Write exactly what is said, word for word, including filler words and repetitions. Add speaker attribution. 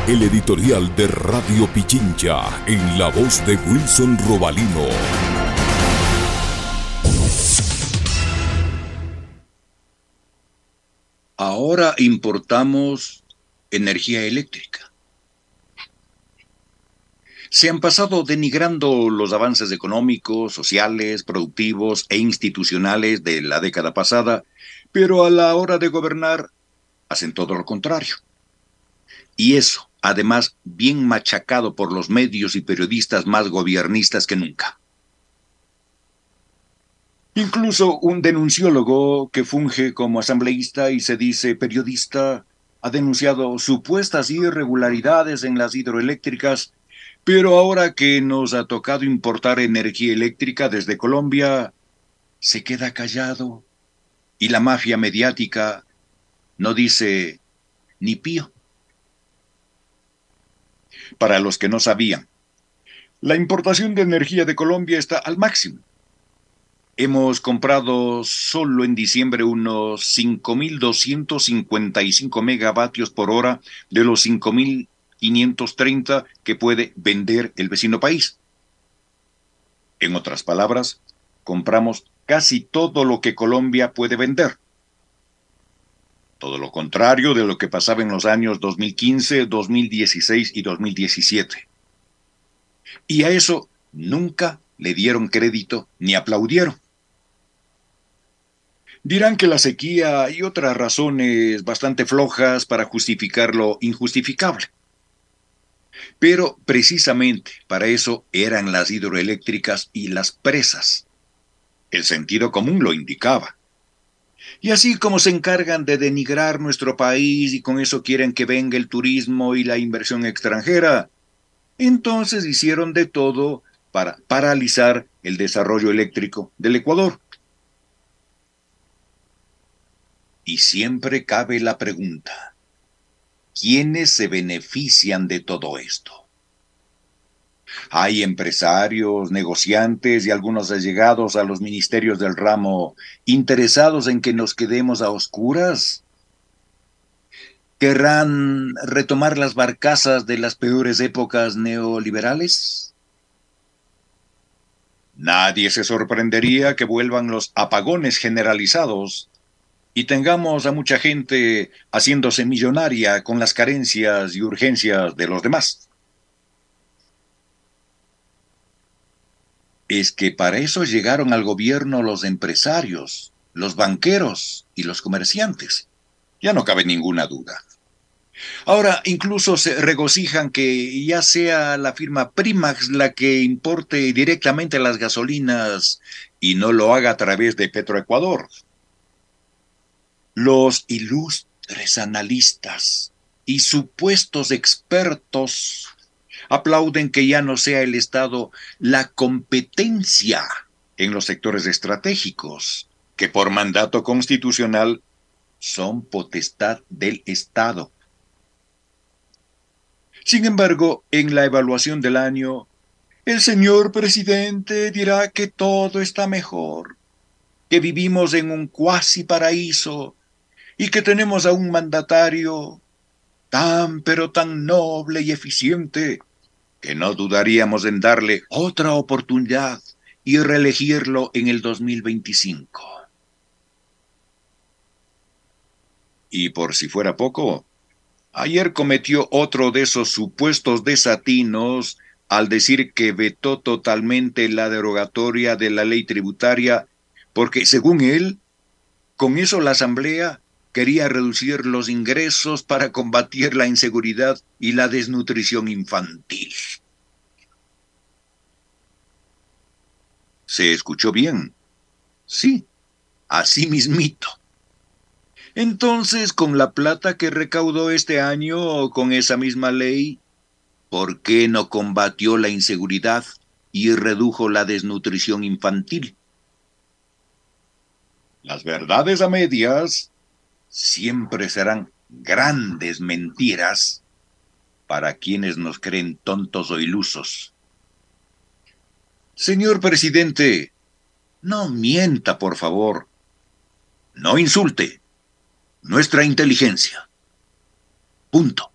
Speaker 1: El editorial de Radio Pichincha, en la voz de Wilson Robalino.
Speaker 2: Ahora importamos energía eléctrica. Se han pasado denigrando los avances económicos, sociales, productivos e institucionales de la década pasada, pero a la hora de gobernar hacen todo lo contrario. Y eso, además, bien machacado por los medios y periodistas más gobiernistas que nunca. Incluso un denunciólogo que funge como asambleísta y se dice periodista ha denunciado supuestas irregularidades en las hidroeléctricas, pero ahora que nos ha tocado importar energía eléctrica desde Colombia, se queda callado y la mafia mediática no dice ni pío. Para los que no sabían, la importación de energía de Colombia está al máximo. Hemos comprado solo en diciembre unos cinco mil doscientos cincuenta y cinco megavatios por hora de los cinco mil quinientos treinta que puede vender el vecino país. En otras palabras, compramos casi todo lo que Colombia puede vender. Todo lo contrario de lo que pasaba en los años dos mil quince, dos mil dieciséis y dos mil diecisiete. Y a eso nunca le dieron crédito ni aplaudieron. Dirán que la sequía y otras razones bastante flojas para justificar lo injustificable. Pero precisamente para eso eran las hidroeléctricas y las presas. El sentido común lo indicaba. Y así como se encargan de denigrar nuestro país y con eso quieren que venga el turismo y la inversión extranjera, entonces hicieron de todo para paralizar el desarrollo eléctrico del Ecuador. Y siempre cabe la pregunta, ¿quiénes se benefician de todo esto? Hay empresarios, negociantes y algunos allegados a los ministerios del ramo interesados en que nos quedemos a oscuras. ¿Querrán retomar las barcazas de las peores épocas neoliberales? Nadie se sorprendería que vuelvan los apagones generalizados y tengamos a mucha gente haciéndose millonaria con las carencias y urgencias de los demás. Es que para eso llegaron al gobierno los empresarios, los banqueros y los comerciantes. Ya no cabe ninguna duda. Ahora incluso se regocijan que ya sea la firma Primax la que importe directamente las gasolinas y no lo haga a través de Petroecuador. Los ilustres analistas y supuestos expertos aplauden que ya no sea el Estado la competencia en los sectores estratégicos, que por mandato constitucional son potestad del Estado. Sin embargo, en la evaluación del año, el señor presidente dirá que todo está mejor, que vivimos en un cuasi paraíso y que tenemos a un mandatario tan pero tan noble y eficiente que no dudaríamos en darle otra oportunidad y reelegirlo en el dos mil veinticinco. Y por si fuera poco, ayer cometió otro de esos supuestos desatinos al decir que vetó totalmente la derogatoria de la ley tributaria porque, según él, con eso la Asamblea quería reducir los ingresos para combatir la inseguridad y la desnutrición infantil. ¿Se escuchó bien? Sí, así mismito. Entonces, con la plata que recaudó este año con esa misma ley, ¿por qué no combatió la inseguridad y redujo la desnutrición infantil? Las verdades a medias siempre serán grandes mentiras para quienes nos creen tontos o ilusos. Señor presidente, no mienta, por favor. No insulte nuestra inteligencia. Punto.